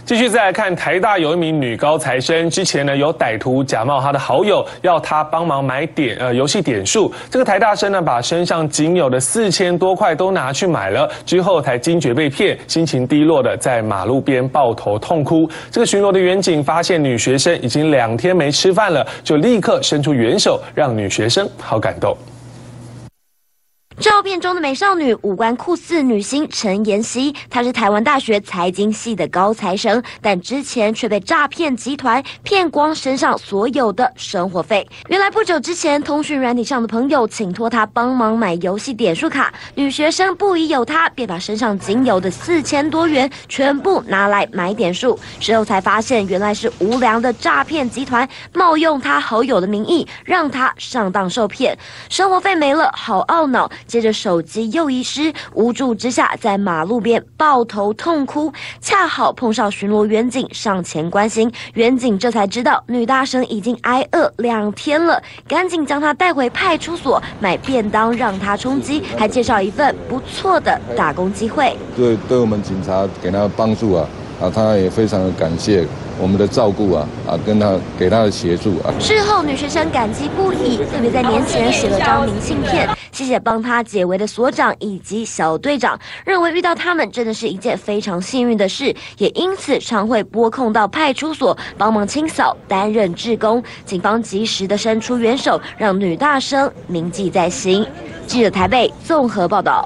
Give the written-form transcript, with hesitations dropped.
继续再来看台大有一名女高材生，之前呢有歹徒假冒她的好友，要她帮忙买游戏点数。这个台大生呢把身上仅有的4000多块都拿去买了，之后才惊觉被骗，心情低落的在马路边抱头痛哭。这个巡逻的员警发现女学生已经2天没吃饭了，就立刻伸出援手，让女学生好感动。 照片中的美少女五官酷似女星陈妍希，她是台湾大学财经系的高材生，但之前却被诈骗集团骗光身上所有的生活费。原来不久之前，通讯软体上的朋友请托她帮忙买游戏点数卡，女学生不疑有他，便把身上仅有的4000多元全部拿来买点数。事后才发现，原来是无良的诈骗集团冒用她好友的名义，让她上当受骗，生活费没了，好懊恼。 接着手机又遗失，无助之下在马路边抱头痛哭，恰好碰上巡逻员警上前关心，员警这才知道女大生已经挨饿2天了，赶紧将她带回派出所买便当让她充饥，还介绍一份不错的打工机会。 对我们警察给她帮助啊，她也非常的感谢。 我们的照顾给他的协助啊。 事后，女学生感激不已，特别在年前写了张明信片，谢谢帮她解围的所长以及小队长，认为遇到他们真的是一件非常幸运的事，也因此常会拨空到派出所帮忙清扫，担任志工。警方及时的伸出援手，让女大生铭记在心。记者台北综合报道。